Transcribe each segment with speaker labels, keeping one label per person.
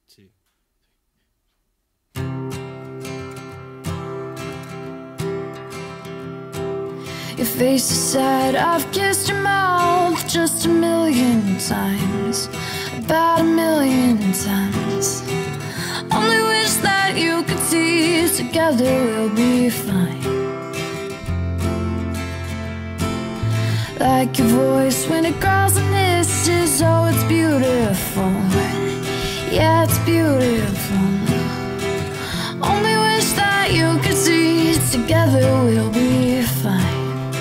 Speaker 1: 2.
Speaker 2: Your face is sad, I've kissed your mouth just a million times, about a million times. Only wish that you could see, together we'll be fine. Like your voice when it crawls and hisses, oh it's beautiful, yeah it's beautiful. Only wish that you could see, together we'll be fine.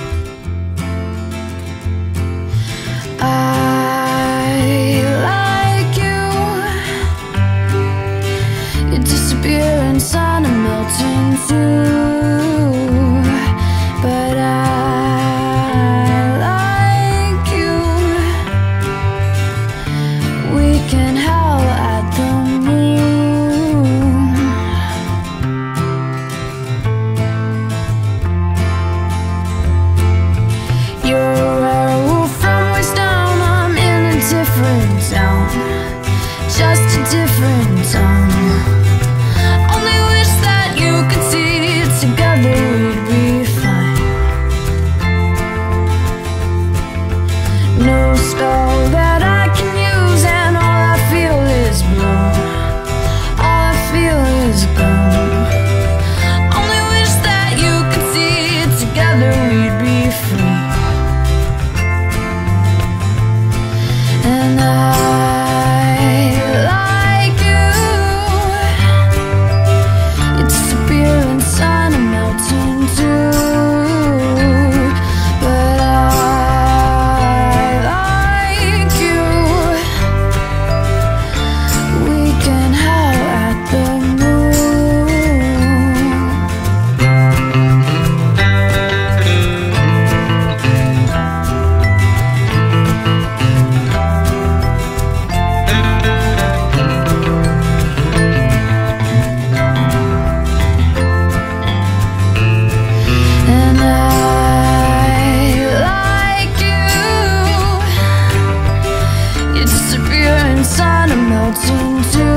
Speaker 2: I like you. You disappear and sun and melt into. But I like you. We can howl at the moon. You're a werewolf from waist down. I'm in a different town, just a different town. Only wish that you could see, together we'd be fine. No spell that I can use, and all I feel is blue. All I feel is gone. Only wish that you could see, together we'd be free. And I like you. You disappear and sun and melt into. But I like you. We can howl at the And I like you. You disappear and sun and melt into.